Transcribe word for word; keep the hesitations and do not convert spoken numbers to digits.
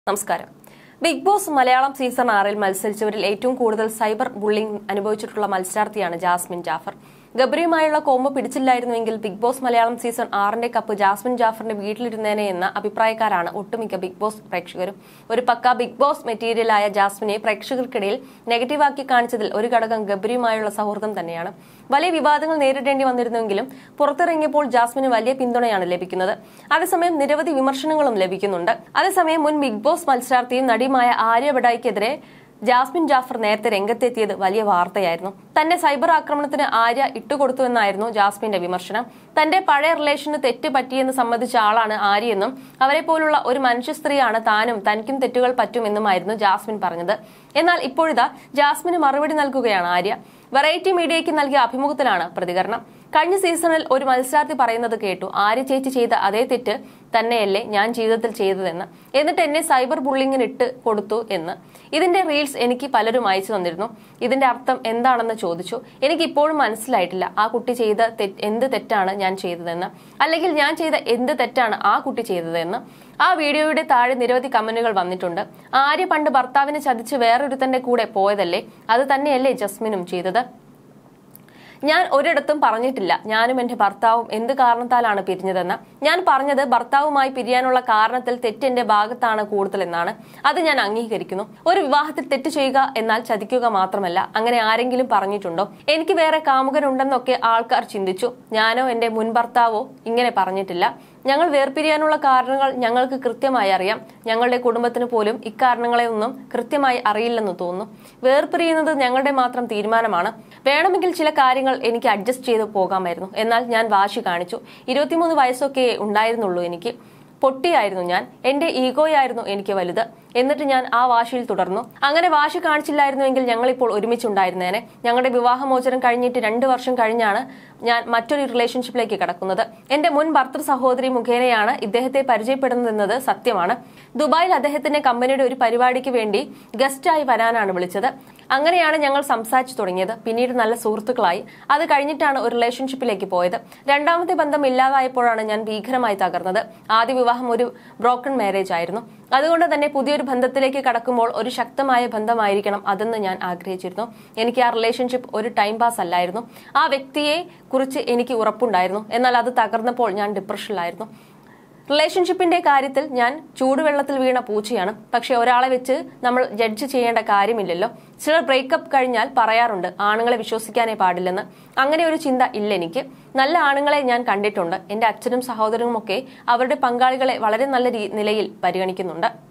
നമസ്കാരം. Big Boss Malayalam season ആറിൽ മത്സരിച്ചവരിൽ ഏറ്റവും കൂടുതൽ സൈബർ ബുള്ളിംഗ് അനുഭവിച്ചിട്ടുള്ള മത്സരാർത്ഥിയാണ് ജാസ്മിൻ ജാഫർ. ഗബ്രിയുമായുള്ള കോംബോ പിടിച്ചില്ലായിരുന്നുവെങ്കിൽ ബിഗ് ബോസ് മലയാളം സീസൺ ആറിന്റെ കപ്പ് ജാസ്മിൻ ജാഫറിന്റെ വീട്ടിലിരുന്നേനെ എന്ന അഭിപ്രായക്കാരാണ് ഒട്ടുമിക്ക ബിഗ് ബോസ് പ്രേക്ഷകരും. ഒരു പക്ക ബിഗ് ബോസ് മെറ്റീരിയലായ ജാസ്മിനെ പ്രേക്ഷകർക്കിടയിൽ നെഗറ്റീവാക്കി കാണിച്ചതിൽ ഒരു ഘടകം ഗബ്രിയുമായുള്ള സൗഹൃദം തന്നെയാണ്. വലിയ വിവാദങ്ങൾ നേരിടേണ്ടി വന്നിരുന്നെങ്കിലും പുറത്തിറങ്ങിയപ്പോൾ ജാസ്മിന് വലിയ പിന്തുണയാണ് ലഭിക്കുന്നത്. അതേസമയം നിരവധി വിമർശനങ്ങളും ലഭിക്കുന്നുണ്ട്. അതേസമയം മുൻ ബിഗ് ബോസ് മത്സരാർത്ഥിയും നടിയുമായ ആര്യ ബഡായിക്കെതിരെ ജാസ്മിൻ ജാഫർ നേരത്തെ രംഗത്തെത്തിയത് വലിയ വാർത്തയായിരുന്നു. തന്റെ സൈബർ ആക്രമണത്തിന് ആര്യ ഇട്ടുകൊടുത്തുവെന്നായിരുന്നു ജാസ്മിന്റെ വിമർശനം. തന്റെ പഴയ റിലേഷന് തെറ്റ് പറ്റിയെന്ന് സമ്മതിച്ച ആളാണ് ആര്യയെന്നും അവരെ പോലുള്ള ഒരു മനുഷ്യ സ്ത്രീയാണ് താനും തനിക്കും തെറ്റുകൾ പറ്റുമെന്നുമായിരുന്നു ജാസ്മിൻ പറഞ്ഞത്. എന്നാൽ ഇപ്പോഴിതാ ജാസ്മിന് മറുപടി നൽകുകയാണ് ആര്യ. വെറൈറ്റി മീഡിയയ്ക്ക് നൽകിയ അഭിമുഖത്തിലാണ് പ്രതികരണം. കഴിഞ്ഞ സീസണിൽ ഒരു മത്സരാർത്ഥി പറയുന്നത് കേട്ടു, ആര്യ ചേച്ചി ചെയ്ത അതേ തെറ്റ് തന്നെയല്ലേ ഞാൻ ജീവിതത്തിൽ ചെയ്തതെന്ന്, എന്നിട്ട് എന്നെ സൈബർ ബുള്ളിങ്ങിന് ഇട്ട് കൊടുത്തു എന്ന്. ഇതിന്റെ റീൽസ് എനിക്ക് പലരും അയച്ചു തന്നിരുന്നു. ഇതിന്റെ അർത്ഥം എന്താണെന്ന് ചോദിച്ചു. എനിക്ക് ഇപ്പോഴും മനസ്സിലായിട്ടില്ല ആ കുട്ടി ചെയ്ത എന്ത് തെറ്റാണ് ഞാൻ ചെയ്തതെന്ന്, അല്ലെങ്കിൽ ഞാൻ ചെയ്ത എന്ത് തെറ്റാണ് ആ കുട്ടി ചെയ്തതെന്ന്. ആ വീഡിയോയുടെ താഴെ നിരവധി കമന്റുകൾ വന്നിട്ടുണ്ട്. ആര്യ പണ്ട് ഭർത്താവിനെ ചതിച്ച് വേറൊരുത്തന്റെ കൂടെ പോയതല്ലേ, അത് തന്നെയല്ലേ ജസ്മിനും ചെയ്തത്. ഞാൻ ഒരിടത്തും പറഞ്ഞിട്ടില്ല ഞാനും എന്റെ ഭർത്താവും എന്ത് കാരണത്താലാണ് പിരിഞ്ഞതെന്ന്. ഞാൻ പറഞ്ഞത് ഭർത്താവുമായി പിരിയാനുള്ള കാരണത്തിൽ തെറ്റെന്റെ ഭാഗത്താണ് കൂടുതലെന്നാണ്. അത് ഞാൻ അംഗീകരിക്കുന്നു. ഒരു വിവാഹത്തിൽ തെറ്റ് ചെയ്യുക എന്നാൽ ചതിക്കുക മാത്രമല്ല. അങ്ങനെ ആരെങ്കിലും പറഞ്ഞിട്ടുണ്ടോ? എനിക്ക് വേറെ കാമുകനുണ്ടെന്നൊക്കെ ആൾക്കാർ ചിന്തിച്ചു. ഞാനോ എന്റെ മുൻ ഭർത്താവോ ഇങ്ങനെ പറഞ്ഞിട്ടില്ല. ഞങ്ങൾ വേർപിരിയാനുള്ള കാരണങ്ങൾ ഞങ്ങൾക്ക് കൃത്യമായി അറിയാം. ഞങ്ങളുടെ കുടുംബത്തിന് പോലും ഇക്കാരണങ്ങളെ ഒന്നും കൃത്യമായി അറിയില്ലെന്ന് തോന്നുന്നു. വേർപിരിയുന്നത് ഞങ്ങളുടെ മാത്രം തീരുമാനമാണ്. വേണമെങ്കിൽ ചില കാര്യങ്ങൾ എനിക്ക് അഡ്ജസ്റ്റ് ചെയ്ത് പോകാമായിരുന്നു. എന്നാൽ ഞാൻ വാശി കാണിച്ചു. ഇരുപത്തിമൂന്ന് വയസ്സൊക്കെ ഉണ്ടായിരുന്നുള്ളൂ എനിക്ക്. പൊട്ടിയായിരുന്നു ഞാൻ. എന്റെ ഈഗോയായിരുന്നു എനിക്ക് വലുത്. എന്നിട്ട് ഞാൻ ആ വാശിയിൽ തുടർന്നു. അങ്ങനെ വാശി കാണിച്ചില്ലായിരുന്നുവെങ്കിൽ ഞങ്ങളിപ്പോൾ ഒരുമിച്ചുണ്ടായിരുന്നേനെ. ഞങ്ങളുടെ വിവാഹമോചനം കഴിഞ്ഞിട്ട് രണ്ടു വർഷം കഴിഞ്ഞാണ് ഞാൻ മറ്റൊരു റിലേഷൻഷിപ്പിലേക്ക് കടക്കുന്നത്. എന്റെ മുൻ ഭർത്തൃ സഹോദരി മുഖേനയാണ് ഇദ്ദേഹത്തെ പരിചയപ്പെടുന്നതെന്നത് സത്യമാണ്. ദുബായിൽ അദ്ദേഹത്തിന്റെ കമ്പനിയുടെ ഒരു പരിപാടിക്ക് വേണ്ടി ഗസ്റ്റായി വരാനാണ് വിളിച്ചത്. അങ്ങനെയാണ് ഞങ്ങൾ സംസാരിച്ചു തുടങ്ങിയത്. പിന്നീട് നല്ല സുഹൃത്തുക്കളായി. അത് കഴിഞ്ഞിട്ടാണ് ഒരു റിലേഷൻഷിപ്പിലേക്ക് പോയത്. രണ്ടാമത്തെ ബന്ധം ഇല്ലാതായപ്പോഴാണ് ഞാൻ ഭീകരമായി തകർന്നത്. ആദ്യ വിവാഹം ഒരു ബ്രോക്കൺ മാരേജ് ആയിരുന്നു. അതുകൊണ്ട് തന്നെ പുതിയൊരു ബന്ധത്തിലേക്ക് കടക്കുമ്പോൾ ഒരു ശക്തമായ ബന്ധമായിരിക്കണം അതെന്ന് ഞാൻ ആഗ്രഹിച്ചിരുന്നു. എനിക്ക് ആ റിലേഷൻഷിപ്പ് ഒരു ടൈം പാസ് അല്ലായിരുന്നു. ആ വ്യക്തിയെ കുറിച്ച് എനിക്ക് ഉറപ്പുണ്ടായിരുന്നു. എന്നാൽ അത് തകർന്നപ്പോൾ ഞാൻ ഡിപ്രഷനിലായിരുന്നു. റിലേഷൻഷിപ്പിന്റെ കാര്യത്തിൽ ഞാൻ ചൂടുവെള്ളത്തിൽ വീണ പൂച്ചയാണ്. പക്ഷെ ഒരാളെ വെച്ച് നമ്മൾ ജഡ്ജ് ചെയ്യേണ്ട കാര്യമില്ലല്ലോ. ചിലർ ബ്രേക്കപ്പ് കഴിഞ്ഞാൽ പറയാറുണ്ട് ആണുങ്ങളെ വിശ്വസിക്കാനേ പാടില്ലെന്ന്. അങ്ങനെ ഒരു ചിന്ത ഇല്ല എനിക്ക്. നല്ല ആണുങ്ങളെ ഞാൻ കണ്ടിട്ടുണ്ട്. എന്റെ അച്ഛനും സഹോദരനും ഒക്കെ അവരുടെ പങ്കാളികളെ വളരെ നല്ല നിലയിൽ പരിഗണിക്കുന്നുണ്ട്.